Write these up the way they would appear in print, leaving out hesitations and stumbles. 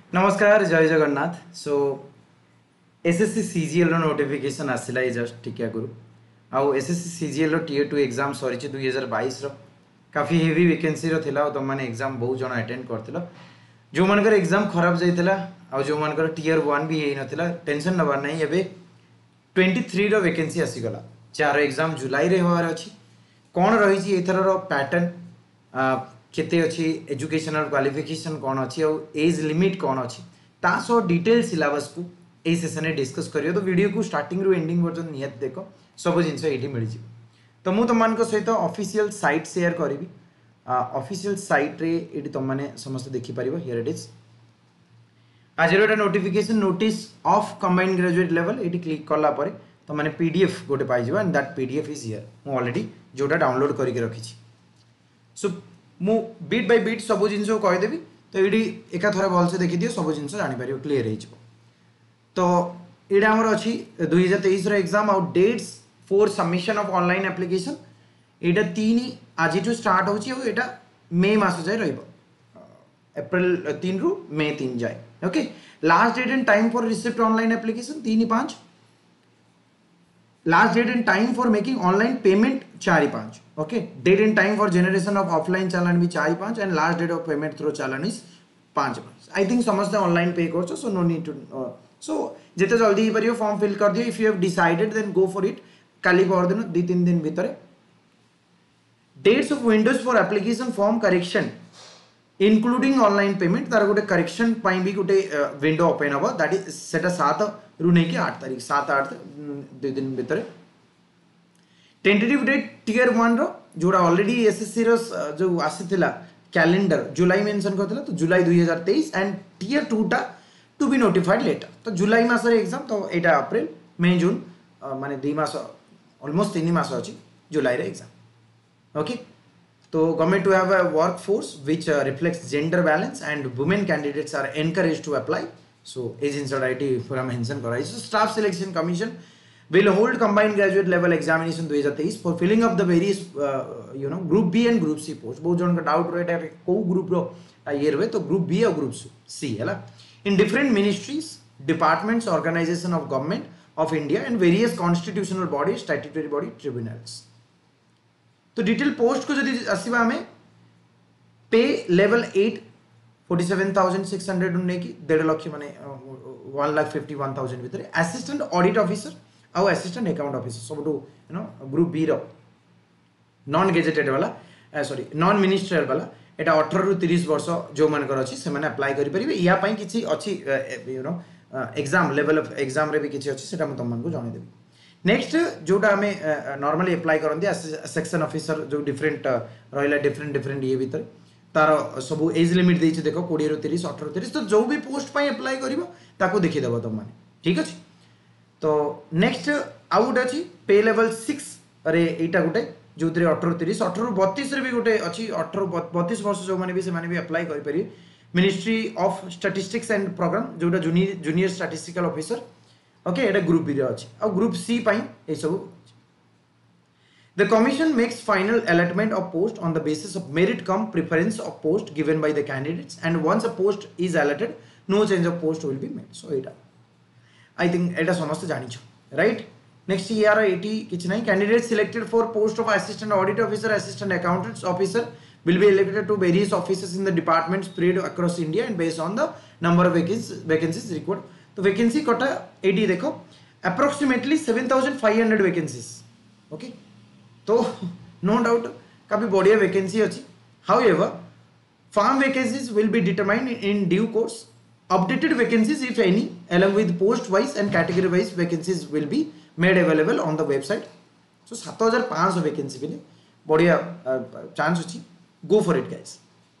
नमस्कार जय Jagannath. So SSC CGL notification आसला जस्ट टिके आगु आउ एसएससी सीजीएल टीयर 2 एग्जाम सरी 2022 काफी हेवी वेकेंसी थिला तुम मैंने एग्जाम बहुत जन अटेंड करथिल जो मानकर एग्जाम खराब जाइथिला आउ जो मानकर टीयर 1 भी हेई नथिला टेंशन नबार नहीं। एबे 23 रो वेकेंसी आसीगला चार एग्जाम जुलाई रे होवार अछि। कोन रही एथर रो पैटर्न केते अच्छी एजुकेशनल क्वालिफिकेशन कौन अच्छी और एज लिमिट कौन अच्छी तासो डिटेल सिलेबस को ए सेशन में डिस्कस करियो। तो वीडियो को स्टार्टिंग रू एंडिंग पर्यंत नियत देख सब जिनस ये मिल जाए। तो मुझे तुम सहित ऑफिशियल साइट शेयर करी ऑफिशियल साइट रे ये तुम मैंने समस्त देखिपर। हियर इट इज आज notification notice of combined graduate level ये क्लिक कला तुम मैंने पीडीएफ गोटे पाई and that PDF is here मु ऑलरेडी जोटा डाउनलोड करके रखी। सो मु बीट बाय बीट सब जिन कहीदेवी तो ये एक थर भलसे देखी दियो सब जिन जापर क्लीयर हो। तो यहाँ आमर अच्छी 2023 एग्जाम आउ dates for submission of online application यहाँ 3 आज स्टार्ट होटा मे मास जाए रप्रल 3 रु मे 3 जाए। Okay last date and time for receipt online application 3/5। Last date and time for making online payment 4/5। Okay date and time for generation of offline challan भी 4/5 and last date of payment through challan is 5/5। I think समस्त online pay कर so no need to so जिते जल्दी ही परियो form fill कर दियो। If you have decided then go for it. काली परदिन 2-3 दिन भीतर dates of windows for application form correction including online payment तार गोटे करेक्शन भी गोटे विंडो ओपन हम दैट इज सेटा 7 रु नहीं 8 तारीख 7-8 2 दिन भीतर। टेंटेटिव डेट टीयर 1 रो जोड़ा ऑलरेडी एसएससी रो जो आसीथिला कैलेंडर जुलाई मेंशन करथिला तो जुलाई 2023 एंड टीयर 2 टा टू बी नोटिफाइड लेटर। तो जुलाई मास रे एग्जाम तो एटा अप्रैल मई जून माने 2 मास ऑलमोस्ट 3 मास अछि जुलाई रे एग्जाम। ओके तो government to have a workforce which reflects gender balance and women candidates are encouraged to apply. So ए जिनसडाइटी पूरा मेंशन कराई। So staff selection commission will hold combined graduate level examination 2023 for filling up the various group B and group C post। बहुत जन का doubt रहे है को ग्रुप रो ये रहे तो ग्रुप B और ग्रुप C है in different ministries departments organization of government of India and various constitutional bodies statutory body tribunals। तो डिटेल पोस्ट को जदि आसीबा हमें पे लेवल 8 47,600 नेकी 1.5 लाख माने 1,51,000 भीतर असिस्टेंट ऑडिट ऑफिसर आउ असिस्टेंट अकाउंट ऑफिसर सब ग्रुप बी रो नॉन गेजेटेड वाला सॉरी नॉन मिनिस्ट्रियल वाला एटा 18 रु 30 वर्ष जो मानकर अछि से माने अप्लाई करि परिबे। या पई किछि अछि एग्जाम लेवल ऑफ एग्जाम रे भी किछि अछि सेटा हम तुम मन को जानि देबी। नेक्स्ट जोटा हमें नॉर्मली अप्लाई करंदी सेक्शन ऑफिसर जो डिफरेंट रहला डिफरेंट ये भीतर तार सब एज लिमिट देछि देखो 20 रु 30 18 रु 30 तो जो भी पोस्ट पई अप्लाई करिवो ताको देखि देबो तुम माने ठीक अछि। तो नेक्स्ट आउ गोटे अच्छी पे लेवल 6 रे एटा गोटे जो 18-30 18-32 रे भी गोटे अच्छी 18-32 वर्ष जो माने भी अप्लाई करि परि ministry of statistics and programme जोटा जूनियर स्टैटिस्टिकल ऑफिसर। ओके एटा ग्रुप बी रे अछि और ग्रुप सी पई ए सब। The commission makes final allotment of post on the basis of merit cum preference of post given by the candidates and once a post is allotted no change of post will be made। So Etah I think एटा समस्त जानिछो right. Next यार एटी किछ नहीं candidate selected for post of assistant audit officer assistant accountants officer will be elected to various offices in the departments spread across India and based on the number of vacancies required। तो vacancy कोटा एटी देखो approximately 7,500 vacancies। Okay तो no doubt काफी बढ़िया vacancy अच्छी। However farm vacancies will be determined in due course। Updated vacancies if any along with post wise and category wise vacancies will be made available on the website। So 7,500 vacancy भी बढ़िया chance अच्छी go for it guys।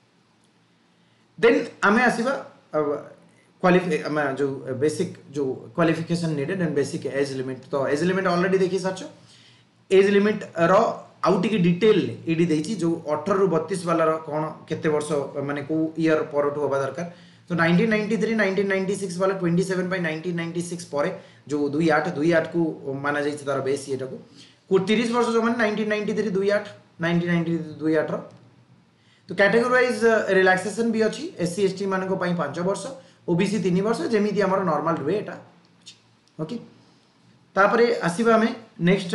then आमे आसीबा qualify जो basic जो qualification needed and basic age limit. तो age limit already देखि साचो एज लिमिट रो आउ टिके डिटेल एडी देछि जो 18 रु 32 वाला रो कोन केते वर्ष माने को ईयर परटू होबा दरकार। तो 1993 1996 वाला 27/1996 पर जो 28 को माना जाइए तार बेस ये 30 वर्ष जो मैंने 1993 28 1993 28 तो कैटेगरी वाइज रिलैक्सेशन भी अच्छी SC ST मान 5 वर्ष ओबीसी 3 वर्ष जेमिति हमर नॉर्मल रुए एटा ओके तापरे आसीबा हमें next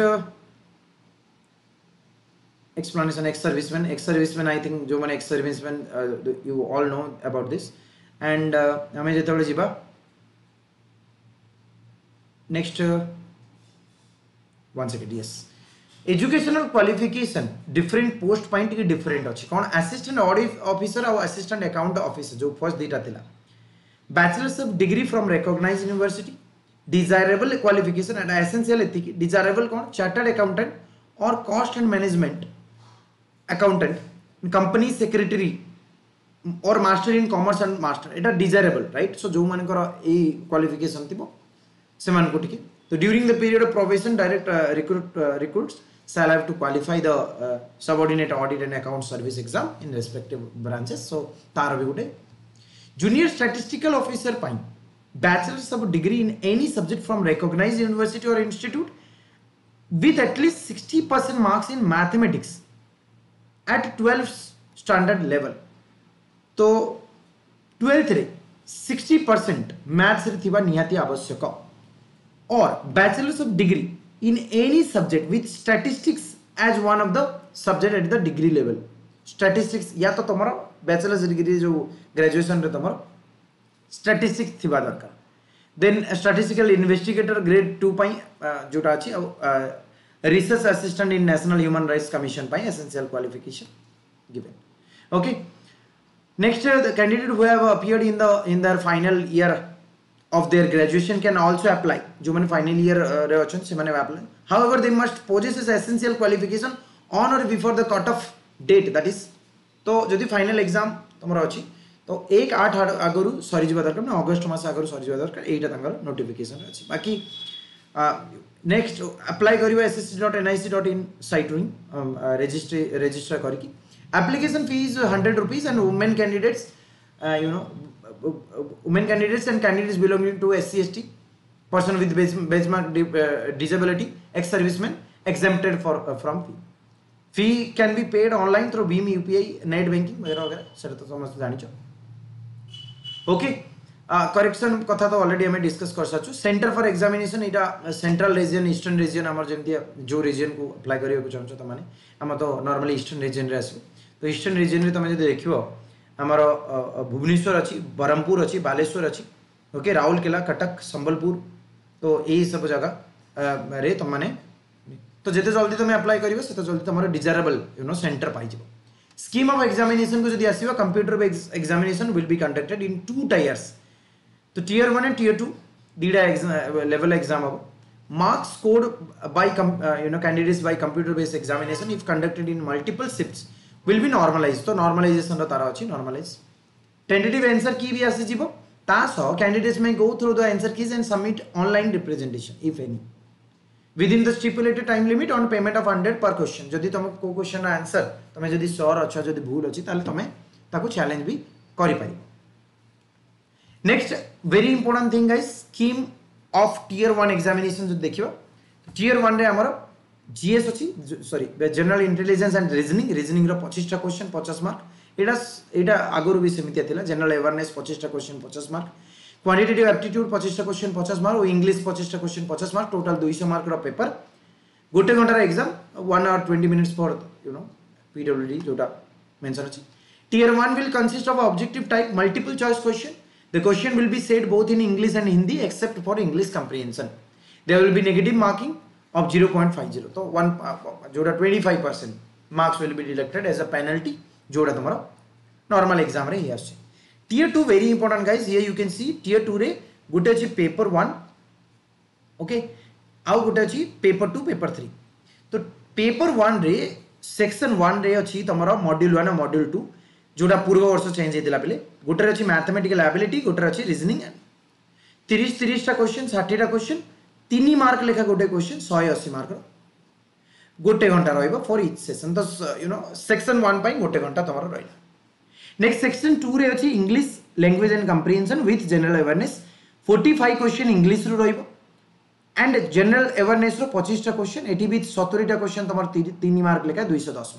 explanation ex serviceman I think जो माने ex serviceman you all know about this and हमें जेतबे जिबा next one second yes educational qualification different post point की different अछि कोन assistant audit officer और assistant account officer जो first data थिला bachelor's of degree from recognized university desirable qualification and essential एतिकी desirable cone chartered accountant और cost and management accountant company secretary or master in commerce and master Etah desirable right so जो मान कर ए qualification थिबो से मान को ठीक तो during the period of probation direct recruits shall have to qualify the subordinate audit and account service exam in respective branches so तार भी गुटे junior statistical officer पाइन bachelor's of degree in any subject from recognized university or institute with at least 60% marks in mathematics at 12th standard level तो 12th रे 60% maths रे थिबा निहाती आवश्यक और bachelor's of degree in any subject with statistics as one of the subject at the degree level statistics या तो तमरो बैचलर्स डिग्री जो ग्रेजुएशन रे तमरो स्टैटिस्टिक्स थिबा दरकार देन स्टैटिस्टिकल इन्वेस्टिगेटर ग्रेड 2 पई जोटा अछि research assistant in national human rights commission by essential qualification given okay next the candidate who have appeared in their final year of their graduation can also apply जो माने final year रे अछन से माने apply however they must possess essential qualification on or before the cut off date that is तो जदि final exam तमरो अछि तो 1/8 आगरु सरी जिबा दरकार ना अगस्त मास आगरु सरी जिबा दरकार एटा तंगर नोटिफिकेशन अछि बाकी नेक्स्ट अप्लाई करियो ssc.nic.in साइट रू रजिस्टर करकी application fee is 100 rupees and women candidates you know women candidates and candidates belonging to SC/ST person with benchmark disability ex servicemen exempted from fee can be paid online through BHIM UPI net banking वगैरह वगैरह सेटा तो समस्त जानि छ okay correction कथा तो already हमें डिस्कस कर साचु सेंटर फॉर एग्जामिनेशन इटा सेंट्रल रीजन ईस्टर्न रीजन हमर जेमति जो रीजन को अप्लाई करियो को चाहछो त माने हम तो नॉर्मली ईस्टर्न रीजन रे आसु तो ईस्टर्न रीजन रे तमे जदि देखिबो हमर भुवनेश्वर अछि बरहमपुर अछि बालेश्वर अछि ओके राउरकेला कटक संबलपुर तो एही सब जगह रे त माने तो जते जल्दी तमे अप्लाई करियो सेते जल्दी तमरो डिजायरेबल यू नो सेंटर पाइ जिवो स्कीम ऑफ एग्जामिनेशन को जदि आसीबो computer examination will be conducted in 2 tiers तो tier 1 and tier 2 dida level exam abo marks scored by candidates by computer based examination if conducted in multiple shifts will be normalized तो normalization रा तारा अछि normalize tentative answer की भी आसी जिवो ता सो candidates may go through the answer keys and submit online representation if any within the stipulated time limit on payment of 100 per question जदि तुम को क्वेश्चन आंसर तमे जदि श्योर अच्छा जदि भूल अछि ताले तमे ताको चैलेंज भी करि पारि next very important thing guys scheme of tier 1 examination जो देखिबा टियर 1 रे हमर जीएस अछि sorry general intelligence and reasoning रो 25 टा क्वेश्चन 50 मार्क एटा आगुरु भी समिति थिला जनरल अवेयरनेस 25 टा क्वेश्चन 50 मार्क क्वांटिटेटिव एप्टीट्यूड 25 टा क्वेश्चन 50 मार्क और इंग्लिश 25 टा क्वेश्चन 50 मार्क टोटल 200 मार्क रो पेपर गोटे घंटा exam 1 hour 20 minutes for you know PWD जोटा मेंशन अछि tier 1 will consist of objective type multiple choice question the question will be said both in English and Hindi except for English comprehension there will be negative marking of 0.50 तो 1 जोड़ा 25% marks will be deducted as a penalty जोड़ा तुम्हारा normal exam रे yes tier 2 very important guys here you can see tier 2 रे गुटे अछि paper 1 okay आउ गुटे अछि paper 2 paper 3 तो paper 1 रे section 1 रे अछि तुम्हारा module 1 और module 2 जोड़ा पूर्व वर्ष चेंज हेतिला बेले गोटर अछि मैथमेटिकल एबिलिटी गोटर अछि रीजनिंग 30 टा क्वेश्चन 60 टा क्वेश्चन 3 मार्क लेखा गोटे क्वेश्चन 180 मार्क गोटे घंटा रहइबो फॉर ईच सेशन तो यू नो सेक्शन 1 पई गोटे घंटा तमरो रहइला नेक्स्ट सेक्शन 2 रे अछि English language and comprehension with general awareness 45 question English रो रहइबो एंड जनरल अवेयरनेस रो 25 टा क्वेश्चन एटी विथ 70 टा क्वेश्चन तमरो 3 मार्क लेखा 210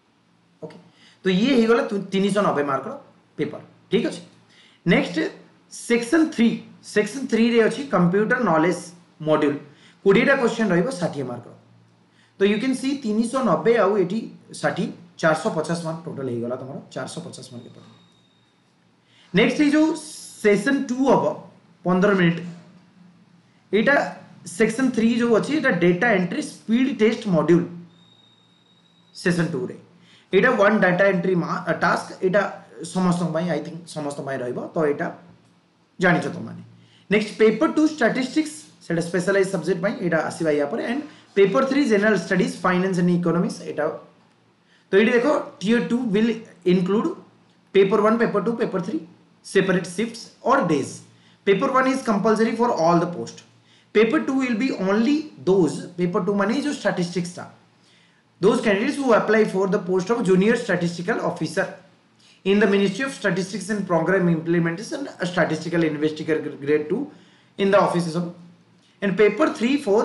मार्क ओके तो ये ही गला 390 मार्क रो पेपर ठीक अछि नेक्स्ट सेक्शन 3 रे अछि कंप्यूटर नॉलेज मॉड्यूल 20 टा क्वेश्चन रहइबो 60 मार्क रो। तो यू कैन सी 390 आउ एटी 60 450 मार्क टोटल हे गला तमरो 450 मार्क पे। नेक्स्ट ये जो सेशन 2 हबो 15 मिनिट एटा सेक्शन 3 जो अछि एटा data entry speed test module session 2 रे एटा वन डाटा एंट्री टास्क एटा समस्त भाई आई थिंक समस्त भाई रहइबो तो एटा जानि छ तुम माने। नेक्स्ट पेपर 2 स्टैटिस्टिक्स सेटा स्पेशलाइज सब्जेक्ट भाई एटा आसीबा या पर and paper 3 general studies finance and economics एटा। तो ये देखो tier 2 will include paper 1 paper 2 paper 3 separate shifts or days. Paper 1 is compulsory for all the post. Paper 2 will be only those paper 2 माने जो statistics था those candidates who apply for the post of junior statistical officer in the Ministry of Statistics and Program Implementation a statistical investigator grade 2 in the offices of and paper 3 for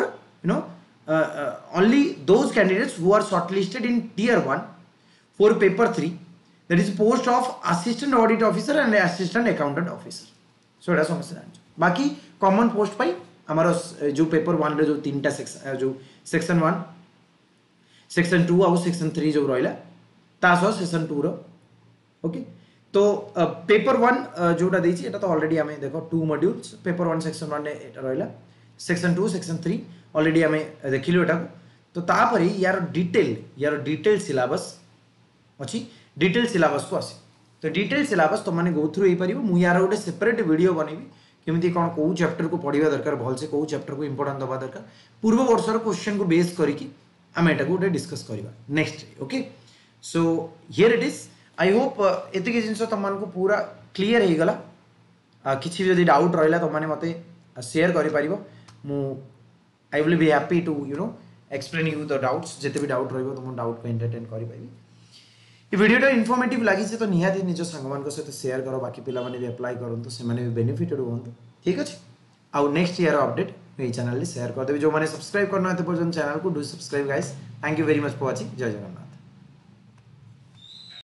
only those candidates who are shortlisted in tier 1 for paper 3 that is post of assistant audit officer and assistant accountant officer. So एटा समझ जान बाकी common post पाई हमारा जो paper 1 रे जो तीनटा section जो section 1 section 2 और सेक्शन 3 जो रहला तासो सेक्शन 2 रो ओके। तो पेपर 1 जोटा देछि एटा तो ऑलरेडी हमें देखो 2 मॉड्यूल्स पेपर 1 सेक्शन 1 एटा रहला सेक्शन 2 सेक्शन 3 ऑलरेडी हमें देखिलो एटा। तो तापरे यार डिटेल सिलेबस अछि डिटेल सिलेबस को आसी तो डिटेल सिलेबस तो माने गो थ्रू हे परिबो मु यार गोटे सेपरेट वीडियो बनेबी केमिति कोन को चैप्टर को पढिबा दरकार भल से को चैप्टर को इंपोर्टेंट दबा दरकार पूर्व वर्षर क्वेश्चन को बेस करिकि हम एटा को गोटे डिस्कस करबा next okay. So here it is I hope एति के जिंस तमन को पूरा क्लियर हे गला किछि भी यदि डाउट रहला तो माने मते शेयर करि परिबो मु I will be happy to explain you the doubts जते भी डाउट रहइबो तो मु डाउट को एंटरटेन करि पाइबी। ये वीडियो इनफॉर्मेटिव लगी से तो निहाती निज सांगमान को सहित शेयर करो बाकी पिला माने भी अप्लाई करंतु से माने भी बेनिफिटेड होंतु ठीक अछि। आउ नेक्स्ट ईयर अपडेट ए चैनल ले शेयर कर देबे जो माने सब्सक्राइब करना है तो पर्यंत चैनल को do subscribe guys. Thank you very much for watching. जय जगन्नाथ।